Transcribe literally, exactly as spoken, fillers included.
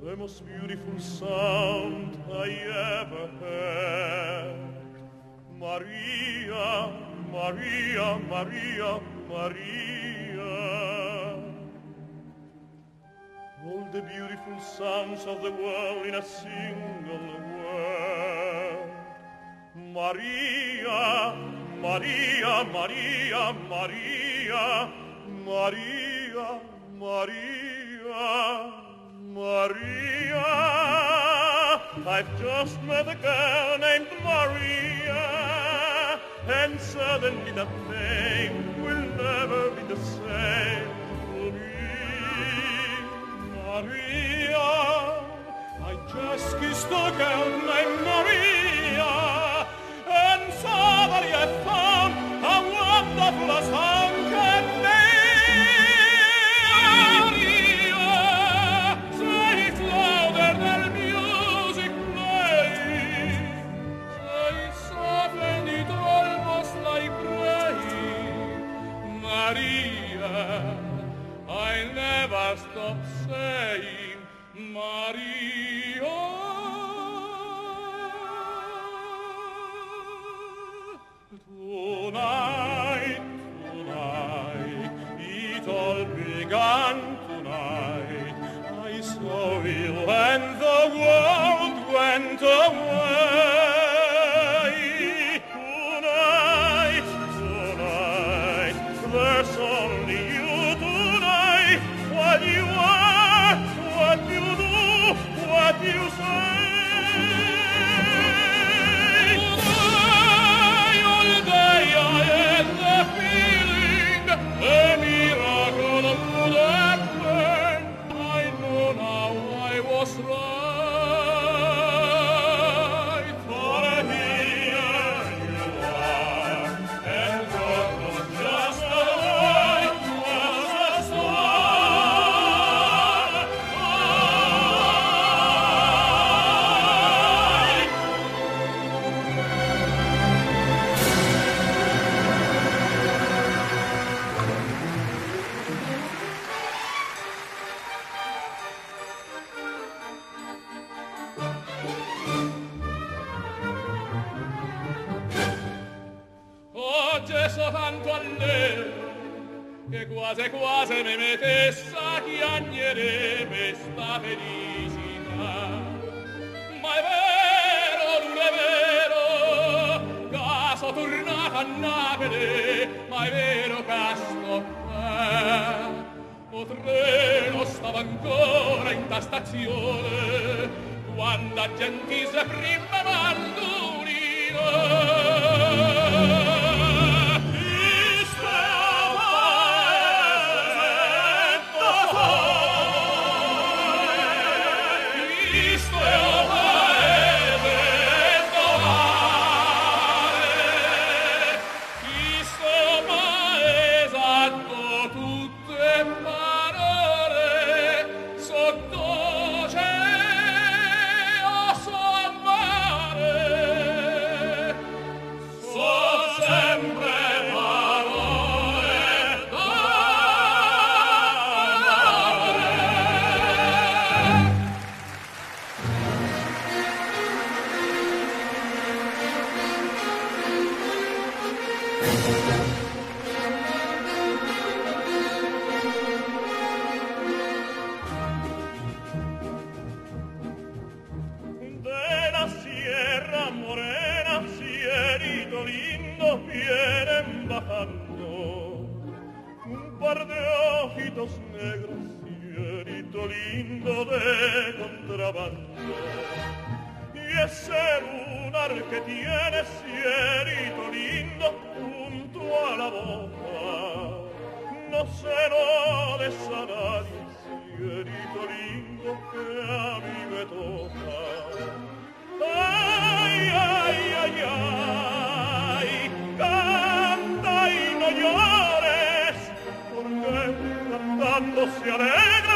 The most beautiful sound I ever heard. Maria, Maria, Maria, Maria. All the beautiful sounds of the world in a single word. Maria, Maria, Maria, Maria, Maria, Maria. Maria, I've just met a girl named Maria, and suddenly that name will never be the same to me. Maria, I just kissed a girl named Maria, and suddenly I found a wonderful song can make. I never stop saying Maria. Tonight, tonight, it all began tonight. I saw you and the world went away. Tonight, tonight, there's only you. What you are, what you do, what you say. Today, all day I had the feeling a miracle would happen. I know now I was right. For here you are, and God was just the right, was the tanto allegro che quasi quasi mi mettesse a piangere per sta felicità. Ma è vero, non è vero, che sono tornata a Napoli, ma è vero che sto qua. O treno stava ancora in ta stazione quando a Gentise prima mandurino. Vienen bajando un par de ojitos negros, cielito lindo de contrabando. Y ese lunar que tiene, cielito lindo, junto a la boca, no se lo des a nadie, cielito lindo que a mí me toca. Ay, ay, ay, ay, canta y no llores, porque cantando se alegra